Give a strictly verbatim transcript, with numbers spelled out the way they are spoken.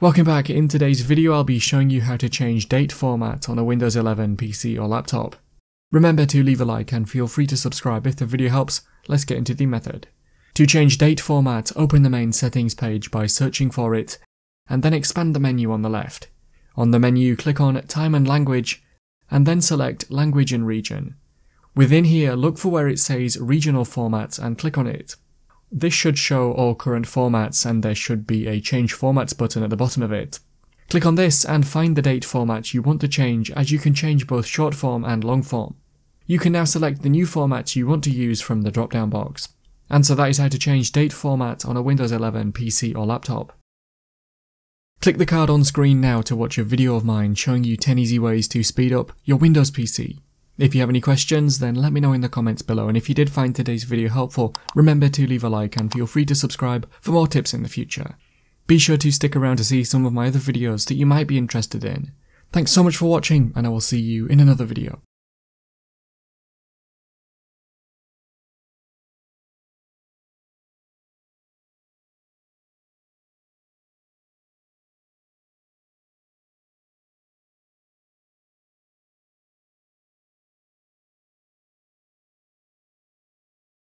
Welcome back. In today's video I'll be showing you how to change date format on a Windows eleven P C or laptop. Remember to leave a like and feel free to subscribe if the video helps. Let's get into the method. To change date format, open the main settings page by searching for it, and then expand the menu on the left. On the menu, click on Time and Language, and then select Language and Region. Within here, look for where it says Regional Formats and click on it. This should show all current formats, and there should be a Change Formats button at the bottom of it. Click on this and find the date format you want to change, as you can change both short form and long form. You can now select the new format you want to use from the drop-down box. And so that is how to change date format on a Windows eleven P C or laptop. Click the card on screen now to watch a video of mine showing you ten easy ways to speed up your Windows P C. If you have any questions, then let me know in the comments below, and if you did find today's video helpful, remember to leave a like and feel free to subscribe for more tips in the future. Be sure to stick around to see some of my other videos that you might be interested in. Thanks so much for watching, and I will see you in another video.